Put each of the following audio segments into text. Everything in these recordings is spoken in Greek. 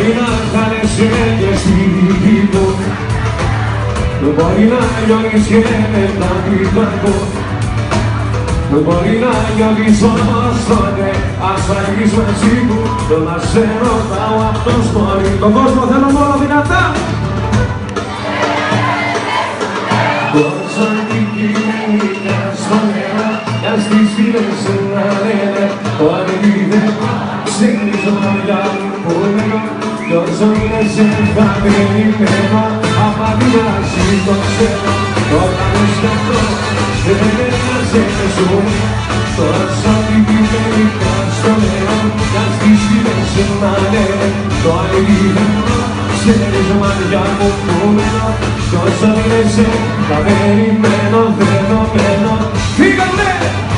μπορεί να χάνεσαι και στη δική μου, μπορεί να λιώνεις και μετά την κακό, μπορεί να νιώθεις όμως τότε ας φαγείς μαζί μου, να σε ρωτάω αυτός μπορεί. Τον κόσμο θέλω μόνο δυνατά. Πόσο αντικειμενικά στο νερό κι ας τις φίλες να λένε ότι δεν ξέρεις το μαλλιά μου που μένω κι όσο λες θα περιμένω απαντήμα το ξέρω όταν με σκεφτώ δεν μαζεύεσαι τόσο αντικειμενικά στο νερό κι ας τις φίλες να λένε το αληθινό ξέρεις μαλλιά μου που μένω κι όσο λες θα περιμένω δεδομένο. Φύγαμε!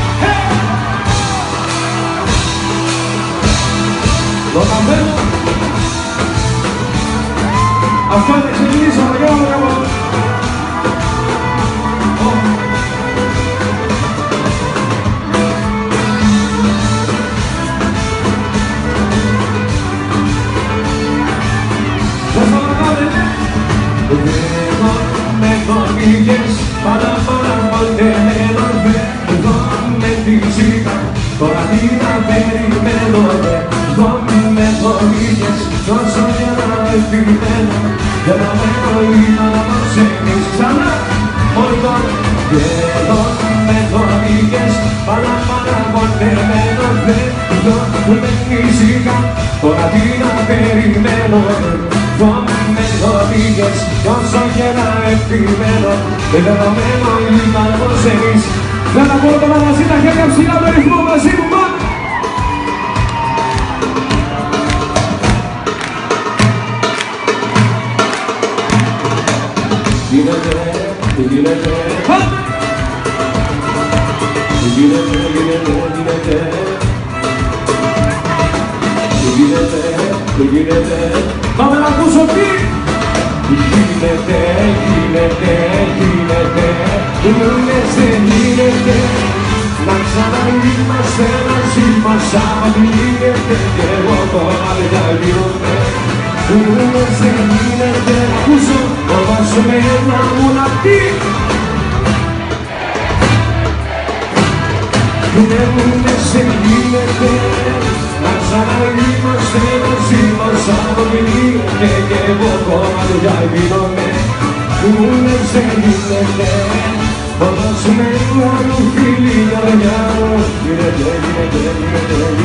Το καμένο αυτό είναι ξεκινήσω για όλο εγώ. Εδώ με κονίγες, πάντα παραμοντεμένο εδώ με τη ζήκα, τώρα τι να περιμένω εδώ με κονίγες, τόσο για να επιμένω δεδομένο είναι όμως εμείς ξανά μόνο και εδώ με κονίγες, πάντα παραμοντεμένο εδώ με τη ζήκα, τώρα τι να περιμένω εδώ με κονίγες, τόσο για να επιμένω δεδομένο είναι όμως εμείς. Δεν θα μπορώ να μαζί τα χέρια ψηλά με ρυθμό μαζί μου μόνο. Γίνεται, γίνεται, γίνεται, πάμε να ακούσω τι. Γίνεται, λες δεν γίνεται να ξαναείμαστε μαζί μας άμα γίνεται κι εγώ τώρα δεν γίνομαι. Λες δεν γίνεται να ακούσω όμως μένα μου να πει. Λες δεν γίνεται να ξαναείμαστε μαζί μας άμα γίνεται κι εγώ τώρα δεν γίνομαι. Λες δεν γίνεται όμως μένα μου φίλοι για παιδιά μου. Γίνεται, γίνεται, γίνεται.